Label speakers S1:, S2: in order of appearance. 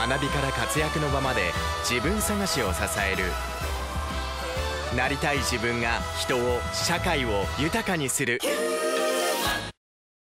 S1: 学びから活躍の場まで自分探しを支える。なりたい自分が人を社会を豊かにする。